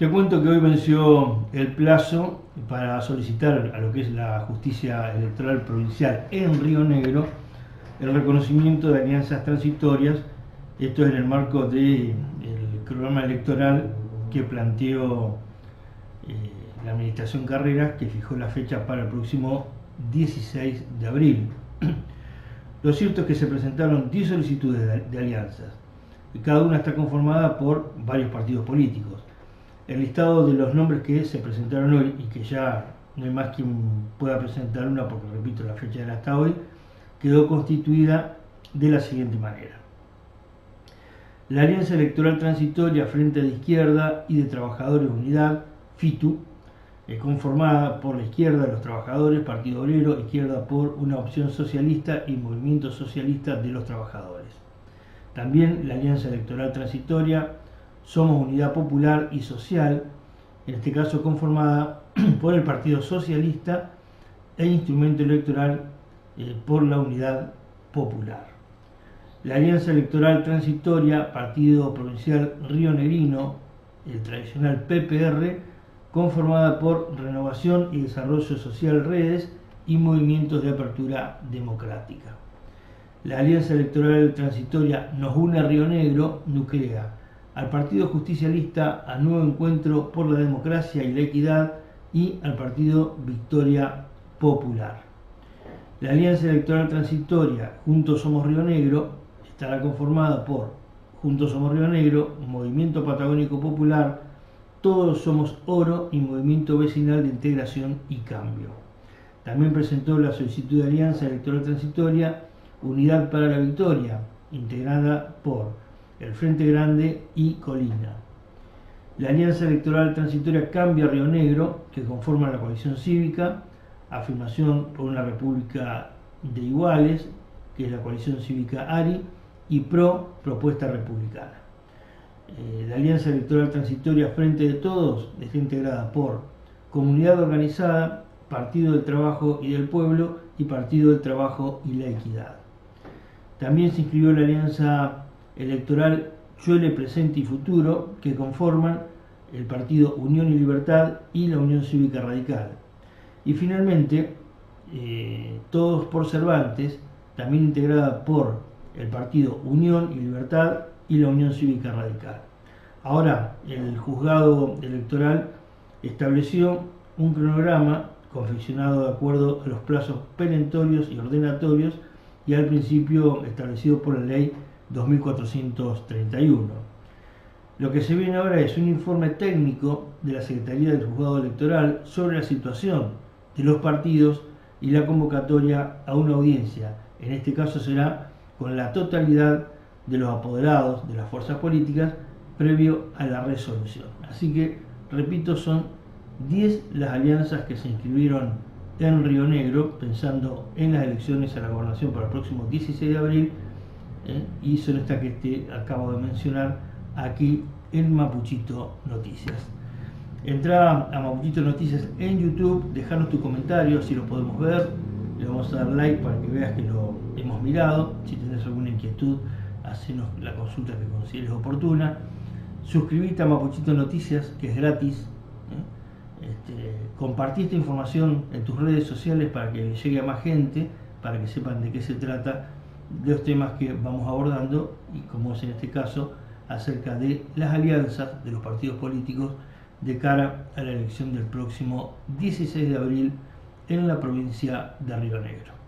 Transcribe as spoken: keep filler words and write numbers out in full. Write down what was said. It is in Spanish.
Te cuento que hoy venció el plazo para solicitar a lo que es la justicia electoral provincial en Río Negro el reconocimiento de alianzas transitorias. Esto es en el marco del programa electoral que planteó eh, la administración Carreras, que fijó la fecha para el próximo dieciséis de abril. Lo cierto es que se presentaron diez solicitudes de, de alianzas y cada una está conformada por varios partidos políticos. El listado de los nombres que se presentaron hoy, y que ya no hay más quien pueda presentar una porque, repito, la fecha era hasta hoy, quedó constituida de la siguiente manera. La Alianza Electoral Transitoria Frente de Izquierda y de Trabajadores Unidad, FITU, eh, conformada por la Izquierda de los Trabajadores, Partido Obrero, Izquierda por una Opción Socialista y Movimiento Socialista de los Trabajadores. También la Alianza Electoral Transitoria Somos Unidad Popular y Social, en este caso conformada por el Partido Socialista e Instrumento Electoral eh, por la Unidad Popular. La Alianza Electoral Transitoria Partido Provincial Rionegrino, el tradicional P P R, conformada por Renovación y Desarrollo Social Redes y Movimientos de Apertura Democrática. La Alianza Electoral Transitoria Nos Une Río Negro nuclea al Partido Justicialista, a Nuevo Encuentro por la Democracia y la Equidad y al Partido Victoria Popular. La Alianza Electoral Transitoria Juntos Somos Río Negro estará conformada por Juntos Somos Río Negro, Movimiento Patagónico Popular, Todos Somos Oro y Movimiento Vecinal de Integración y Cambio. También presentó la solicitud de Alianza Electoral Transitoria Unidad para la Victoria, integrada por el Frente Grande y Colina. La Alianza Electoral Transitoria Cambia Río Negro, que conforma la coalición cívica, Afirmación por una República de Iguales, que es la coalición cívica ARI, y PRO, Propuesta Republicana. Eh, la Alianza Electoral Transitoria Frente de Todos está integrada por Comunidad Organizada, Partido del Trabajo y del Pueblo y Partido del Trabajo y la Equidad. También se inscribió la Alianza Electoral Chuele Presente y Futuro, que conforman el Partido Unión y Libertad y la Unión Cívica Radical. Y finalmente, eh, Todos por Cervantes, también integrada por el Partido Unión y Libertad y la Unión Cívica Radical. Ahora, el juzgado electoral estableció un cronograma confeccionado de acuerdo a los plazos perentorios y ordenatorios y al principio establecido por la ley dos mil cuatrocientos treinta y uno. Lo que se viene ahora es un informe técnico de la Secretaría del Juzgado Electoral sobre la situación de los partidos y la convocatoria a una audiencia. En este caso será con la totalidad de los apoderados de las fuerzas políticas previo a la resolución. Así que, repito, son diez las alianzas que se inscribieron en Río Negro pensando en las elecciones a la gobernación para el próximo dieciséis de abril. ¿Eh? Y son estas que te acabo de mencionar aquí en Mapuchito Noticias. Entra a Mapuchito Noticias en YouTube, dejanos tu comentario si lo podemos ver, le vamos a dar like para que veas que lo hemos mirado. Si tenés alguna inquietud, hacenos la consulta que consideres oportuna. Suscribite a Mapuchito Noticias, que es gratis. ¿Eh? Este, compartí esta información en tus redes sociales para que llegue a más gente, para que sepan de qué se trata, de los temas que vamos abordando y, como es en este caso, acerca de las alianzas de los partidos políticos de cara a la elección del próximo dieciséis de abril en la provincia de Río Negro.